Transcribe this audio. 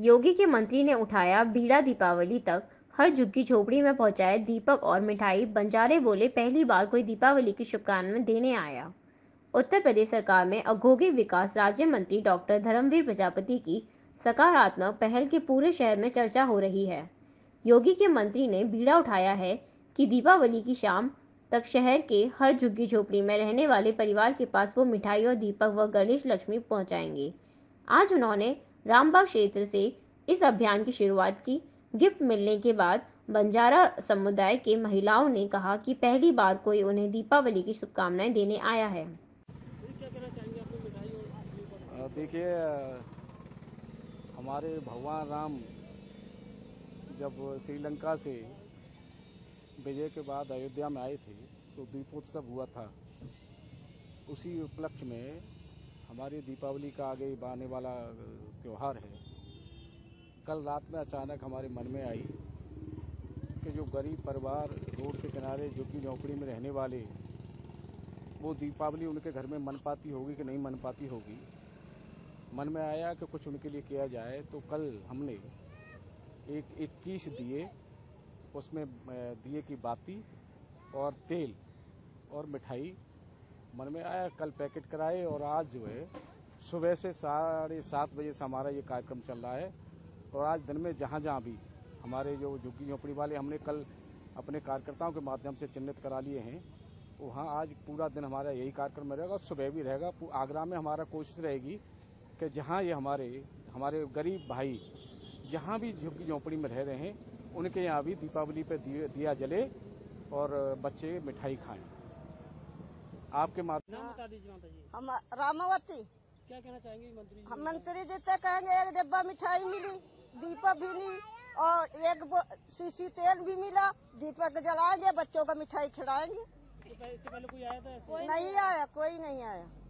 योगी के मंत्री ने उठाया बीड़ा, दीपावली तक हर झुग्गी झोपड़ी में पहुंचाए दीपक और मिठाई। बंजारे बोले, पहली बार कोई दीपावली की शुभकामनाएं देने आया। उत्तर प्रदेश सरकार में औद्योगिक विकास राज्य मंत्री डॉक्टर धर्मवीर प्रजापति की सकारात्मक पहल के पूरे शहर में चर्चा हो रही है। योगी के मंत्री ने बीड़ा उठाया है कि दीपावली की शाम तक शहर के हर झुग्गी झोपड़ी में रहने वाले परिवार के पास वो मिठाई और दीपक व गणेश लक्ष्मी पहुंचाएंगे। आज उन्होंने रामबाग क्षेत्र से इस अभियान की शुरुआत की। गिफ्ट मिलने के बाद बंजारा समुदाय के महिलाओं ने कहा कि पहली बार कोई उन्हें दीपावली की शुभकामनाएं देने आया है। देखिए, हमारे भगवान राम जब श्रीलंका से विजय के बाद अयोध्या में आए थे तो दीपोत्सव हुआ था। उसी उपलक्ष्य में हमारी दीपावली का आगे आने वाला त्यौहार है। कल रात में अचानक हमारे मन में आई कि जो गरीब परिवार रोड के किनारे झुग्गी झोंपड़ी में रहने वाले, वो दीपावली उनके घर में मन पाती होगी कि नहीं मन पाती होगी। मन में आया कि कुछ उनके लिए किया जाए। तो कल हमने 21 दिए, उसमें दिए की बाती और तेल और मिठाई मन में आया, कल पैकेट कराए। और आज जो है सुबह से 7:30 बजे से हमारा ये कार्यक्रम चल रहा है। और आज दिन में जहाँ जहाँ भी हमारे जो झुग्गी झोपड़ी वाले हमने कल अपने कार्यकर्ताओं के माध्यम से चिन्हित करा लिए हैं, वहाँ आज पूरा दिन हमारा यही कार्यक्रम रहेगा और सुबह भी रहेगा। आगरा में हमारा कोशिश रहेगी कि जहाँ ये हमारे गरीब भाई जहाँ भी झुग्गी झोपड़ी में रह रहे हैं, उनके यहाँ भी दीपावली पे दिया जले और बच्चे मिठाई खाएं। आपके नाम बता दीजिए माता जी। हम रामावती। क्या कहना चाहेंगे मंत्री जी? हम मंत्री जी से कहेंगे एक डिब्बा मिठाई मिली, दीपक भी मिली और एक शीशी तेल भी मिला। दीपक जलाएंगे, बच्चों को मिठाई खिलाएंगे। इससे पहले कोई आया था ऐसे? नहीं आया, कोई नहीं आया।